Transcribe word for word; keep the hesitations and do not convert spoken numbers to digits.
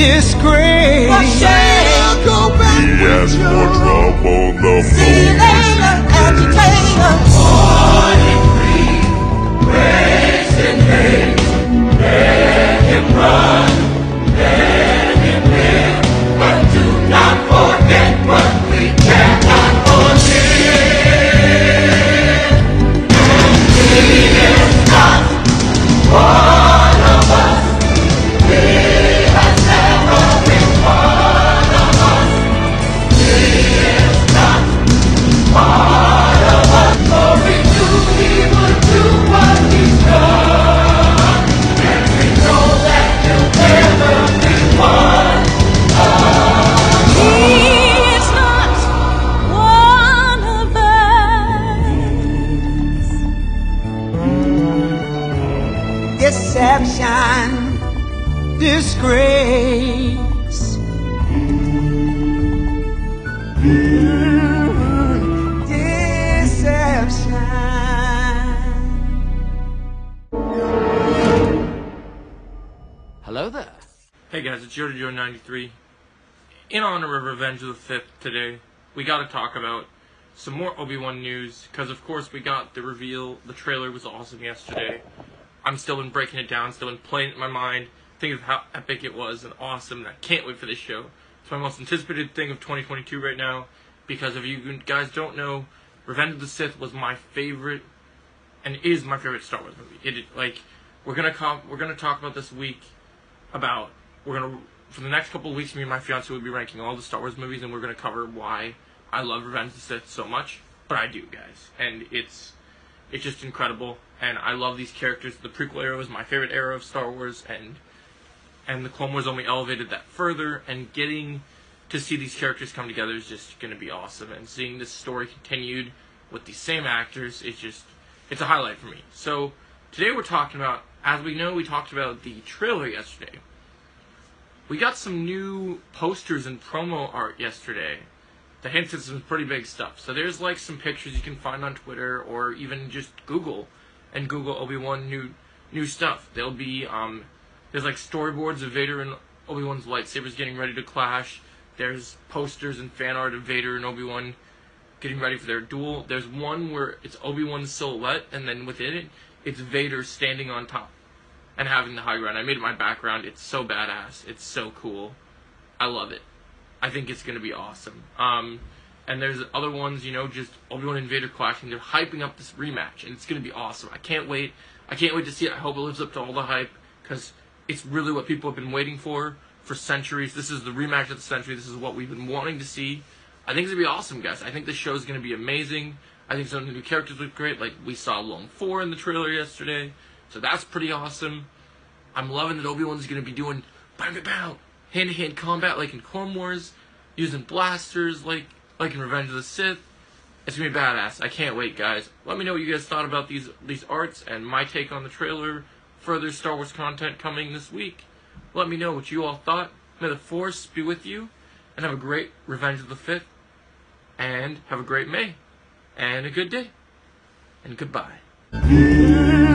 disgrace. For shame, go back He has with more you. trouble than See you later, agitator. Born in greed, raised in hate. Let him run, let him live, but do not forget what we cannot forgive. He is not one of us. He has never been one of us. He is not one of us. For we knew he would do what he's done, and we know that he'll never be one of us. He is not one of us. Deception, disgrace. Mm, deception. Hello there. Hey guys, it's Joe ninety-three. In honor of Revenge of the Fifth today, we gotta talk about some more Obi-Wan news, because of course we got the reveal. The trailer was awesome yesterday. I'm still been breaking it down, still been playing it in my mind, thinking of how epic it was and awesome, and I can't wait for this show. It's my most anticipated thing of twenty twenty-two right now, because if you guys don't know, Revenge of the Sith was my favorite, and is my favorite Star Wars movie. It like we're gonna com we're gonna talk about this week about we're gonna for the next couple of weeks. Me and my fiance will be ranking all the Star Wars movies, and we're gonna cover why I love Revenge of the Sith so much. But I do, guys, and it's it's just incredible, and I love these characters. The prequel era was my favorite era of Star Wars, and and the Clone Wars only elevated that further, and getting to see these characters come together is just going to be awesome, and seeing this story continued with these same actors, it's just, it's a highlight for me. So, today we're talking about, as we know, we talked about the trailer yesterday. We got some new posters and promo art yesterday that hints at some pretty big stuff. So there's like some pictures you can find on Twitter, or even just Google, and Google Obi-Wan new new stuff. There'll be, um, there's like storyboards of Vader and Obi-Wan's lightsabers getting ready to clash. There's posters and fan art of Vader and Obi-Wan getting ready for their duel. There's one where it's Obi-Wan's silhouette, and then within it, it's Vader standing on top and having the high ground. I made it my background. It's so badass. It's so cool. I love it. I think it's going to be awesome. Um, and there's other ones, you know, just Obi-Wan and Vader clashing. They're hyping up this rematch, and it's going to be awesome. I can't wait. I can't wait to see it. I hope it lives up to all the hype, because it's really what people have been waiting for for centuries. This is the rematch of the century. This is what we've been wanting to see. I think it's going to be awesome, guys. I think this show is going to be amazing. I think some of the new characters look great. Like, we saw Lone Four in the trailer yesterday, so that's pretty awesome. I'm loving that Obi-Wan's going to be doing bang, bang, bang, hand-to-hand combat like in Clone Wars, using blasters like like in Revenge of the Sith. It's going to be badass. I can't wait, guys. Let me know what you guys thought about these these arts and my take on the trailer. Further Star Wars content coming this week. Let me know what you all thought. May the Force be with you, and have a great Revenge of the Fifth, and have a great May, and a good day, and goodbye.